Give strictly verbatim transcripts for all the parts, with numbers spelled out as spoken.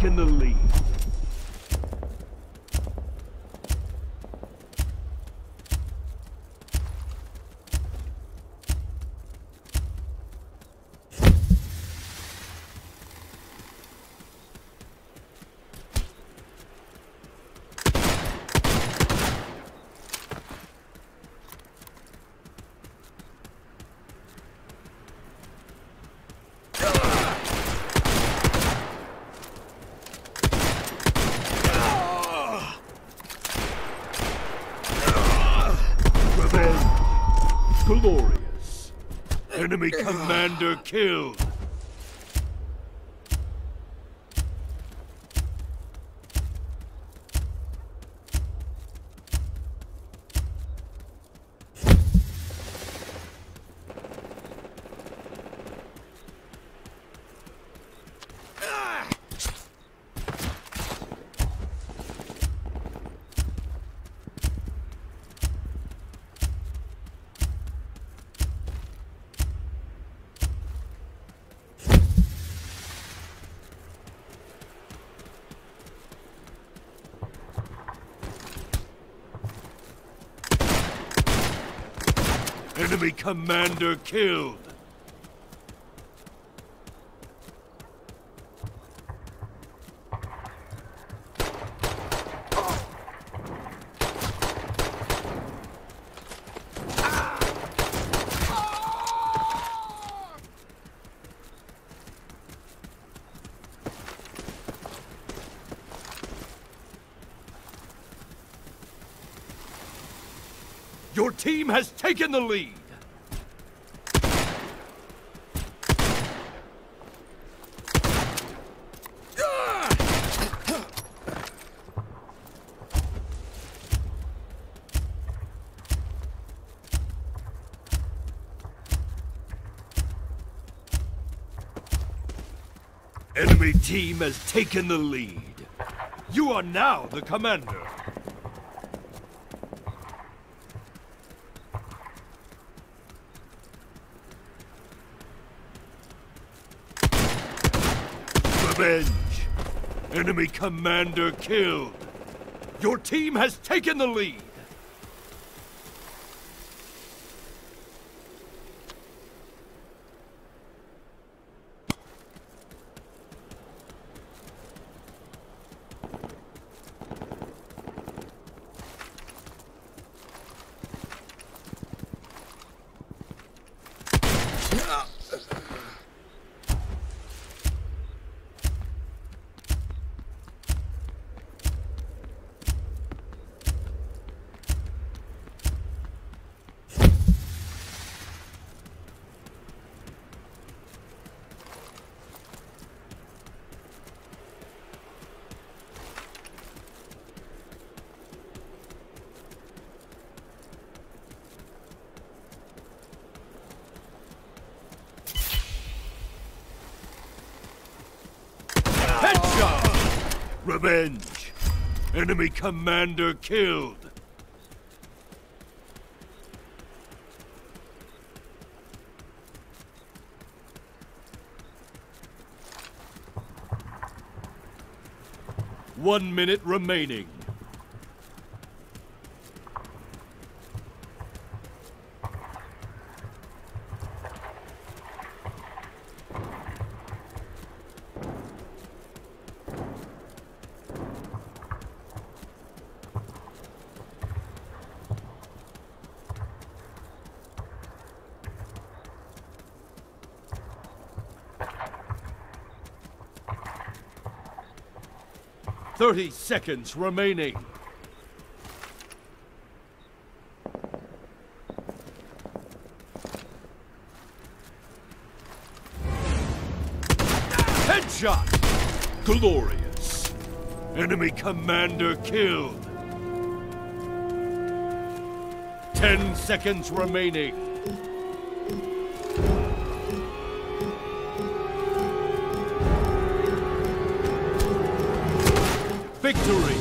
taken the lead. Glorious. Enemy commander killed. Enemy commander killed. Your team has taken the lead. Enemy team has taken the lead. You are now the commander. Revenge! Enemy commander killed! Your team has taken the lead! Headshot! Revenge! Enemy commander killed! One minute remaining. Thirty seconds remaining. Headshot! Glorious! Enemy commander killed! Ten seconds remaining. Victory!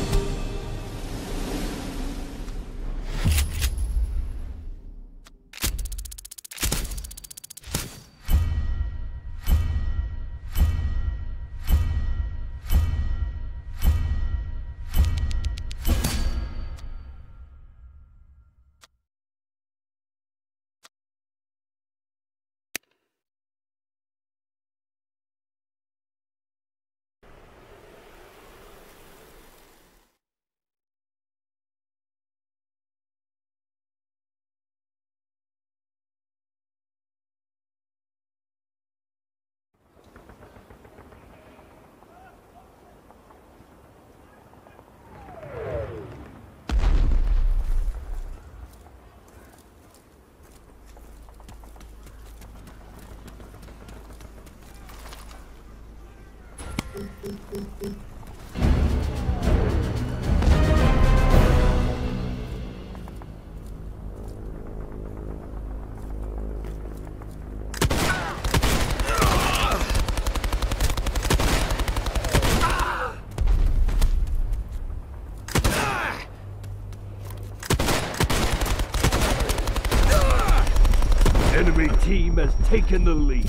Enemy team has taken the lead.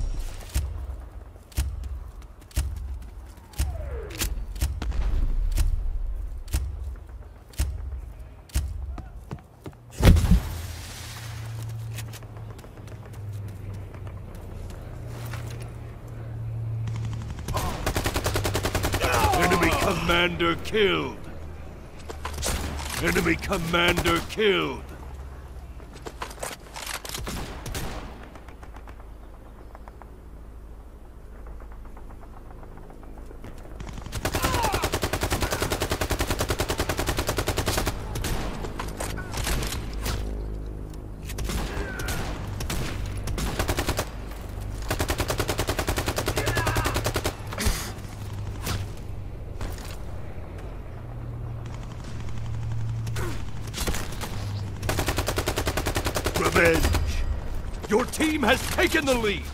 Enemy commander killed. Enemy commander killed. Revenge! Your team has taken the lead!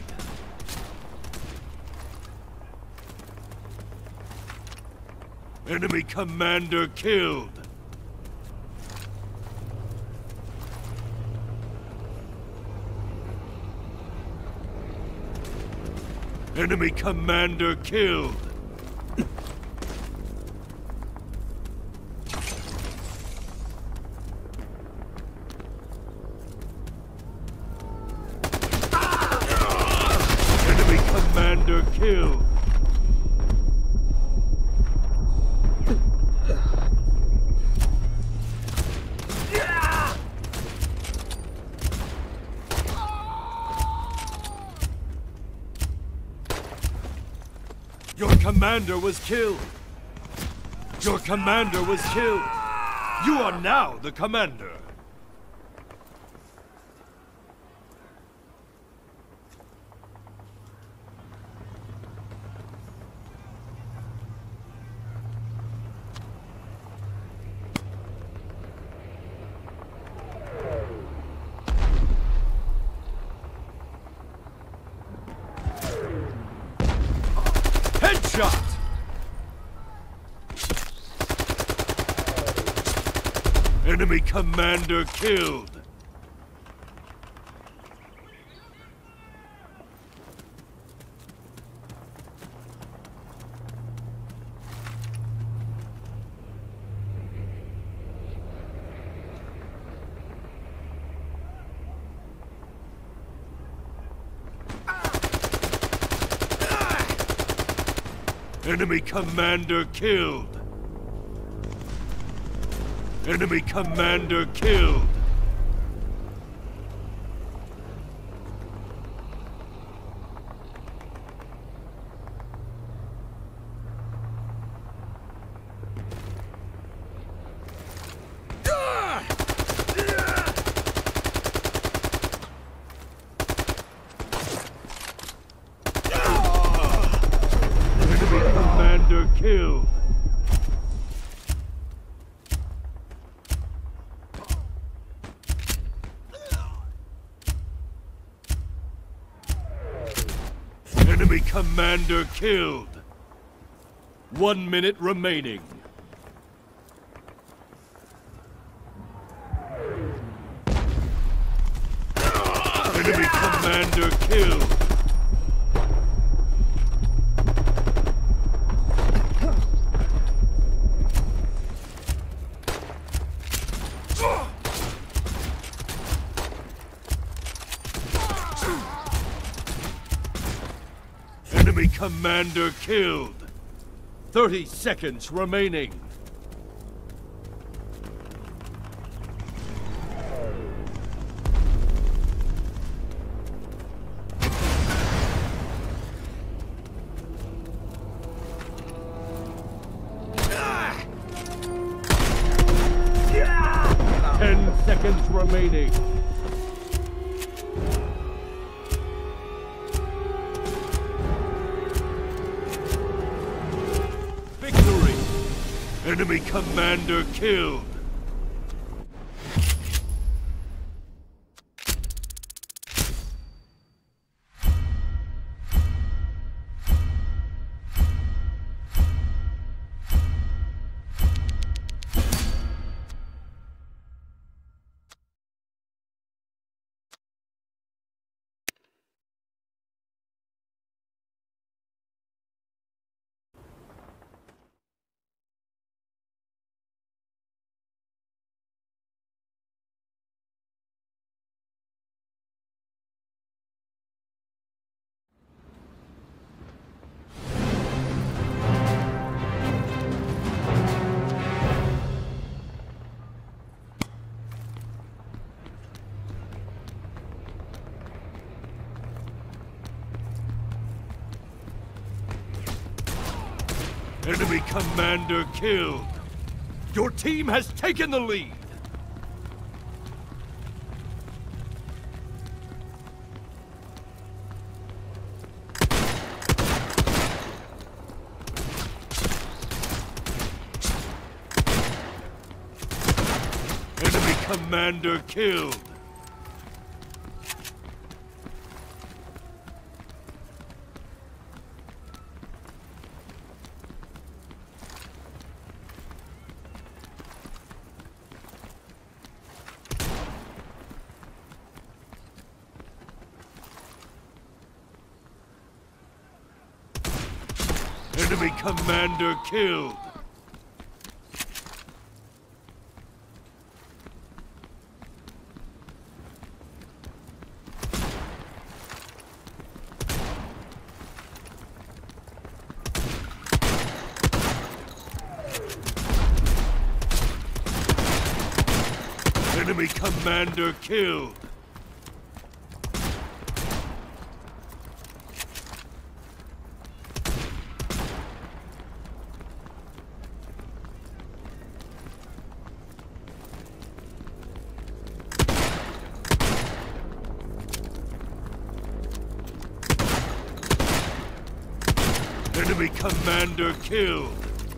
Enemy commander killed! Enemy commander killed! Commander killed. Your commander was killed. Your commander was killed. You are now the commander. Headshot! Enemy commander killed! Enemy commander killed! Enemy commander killed! Commander killed. Enemy commander killed. One minute remaining. Enemy commander killed. Enemy commander killed. Thirty seconds remaining. Ten seconds remaining. Victory! Enemy commander killed. Enemy commander killed. Your team has taken the lead. Enemy commander killed. Enemy commander killed. Enemy commander killed. Enemy commander killed.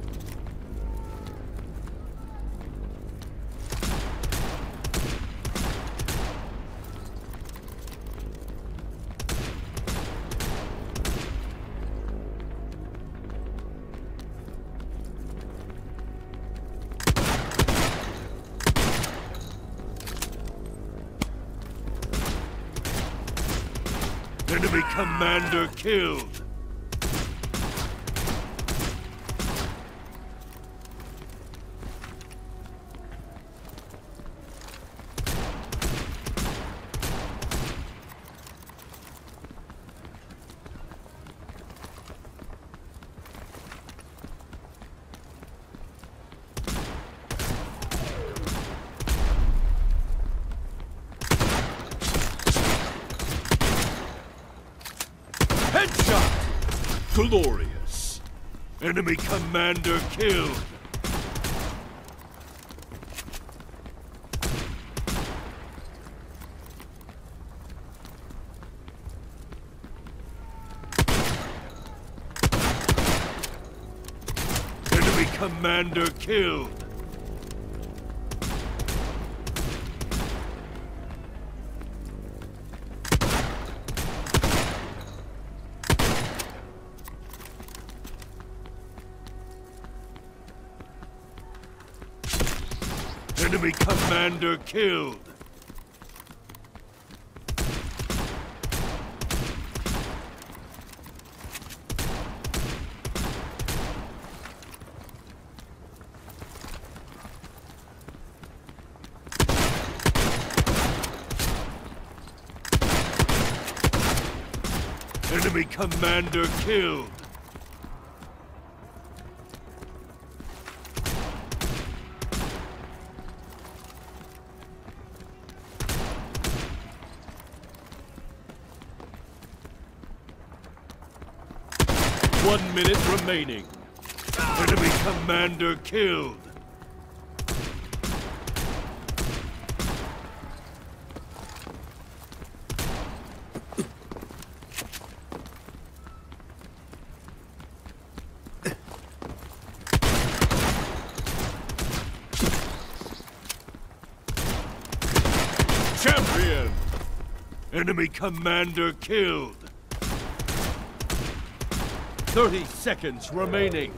Enemy commander killed. Headshot! Glorious! Enemy commander killed! Enemy commander killed! Enemy commander killed. Enemy commander killed. One minute remaining. Enemy commander killed. Champion! Enemy commander killed. Thirty seconds remaining.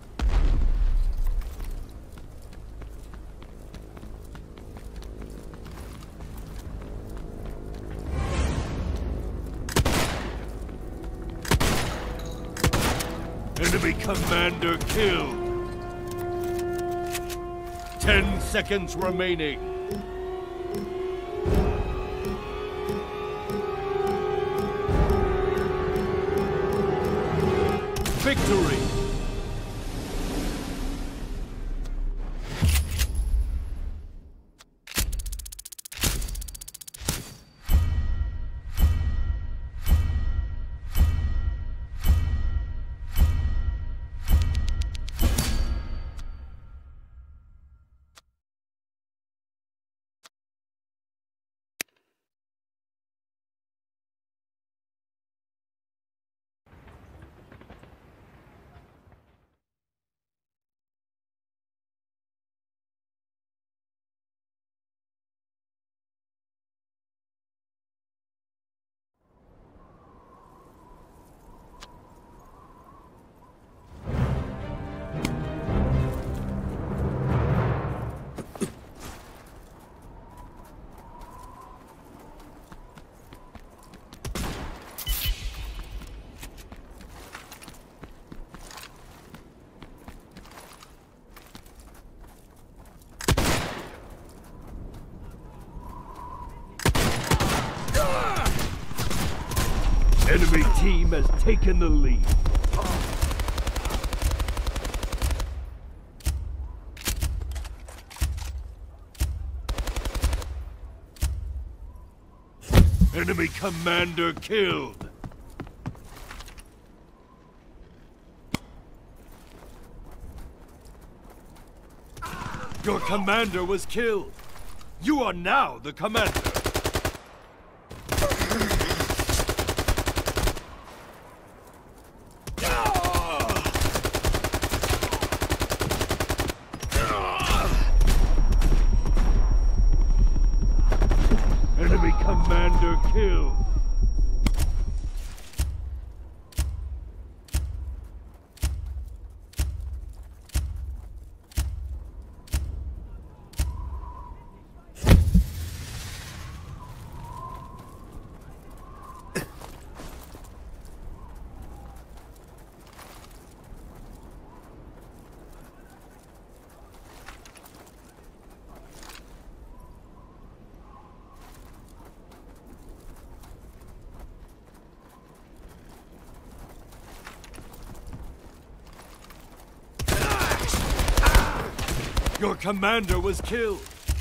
Enemy commander killed. Ten seconds remaining. Victory! Enemy team has taken the lead. Enemy commander killed. Your commander was killed. You are now the commander. Enemy commander killed. Your commander was killed.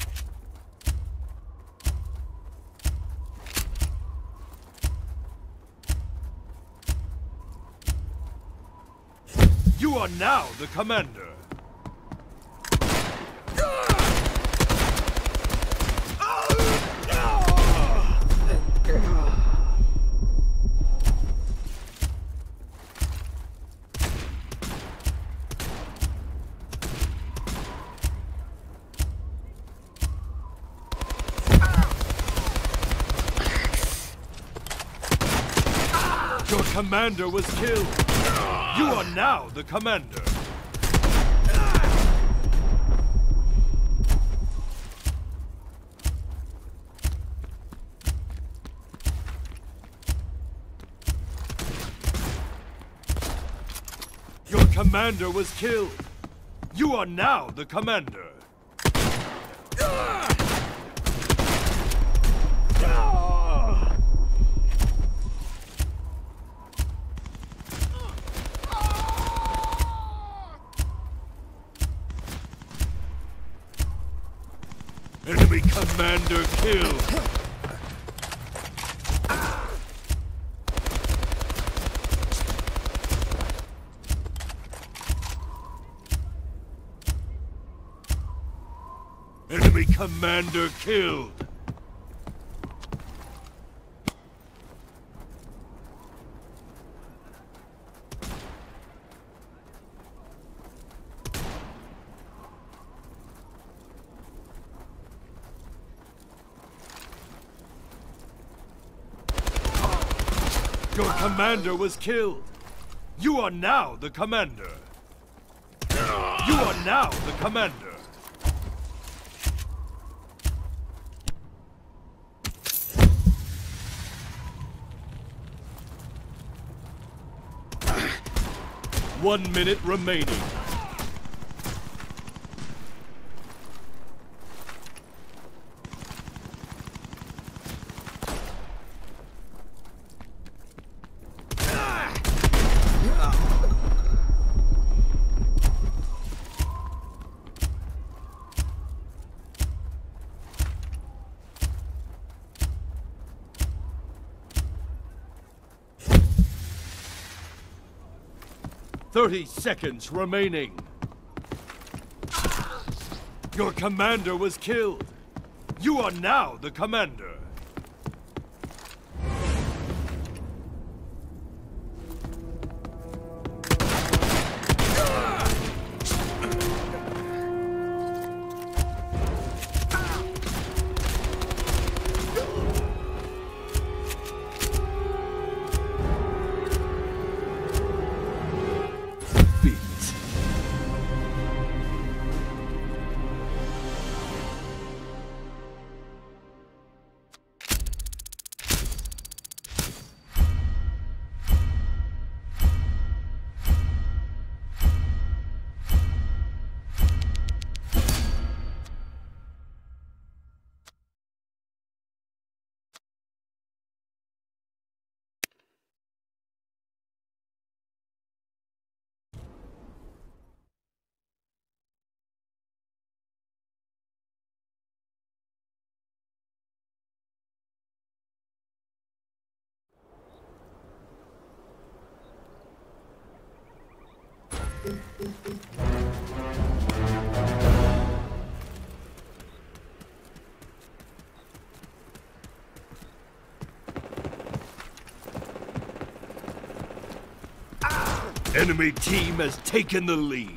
You are now the commander. Your commander was killed. You are now the commander. Your commander was killed. You are now the commander. Enemy commander killed. Enemy commander killed. Your commander was killed. You are now the commander. You are now the commander. One minute remaining. Thirty seconds remaining. Your commander was killed. You are now the commander. Enemy team has taken the lead.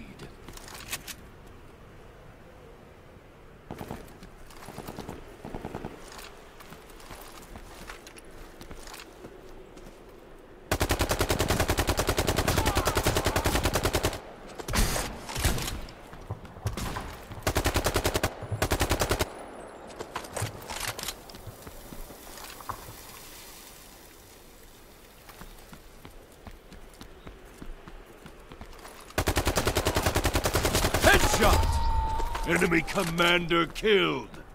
Headshot! Enemy commander killed.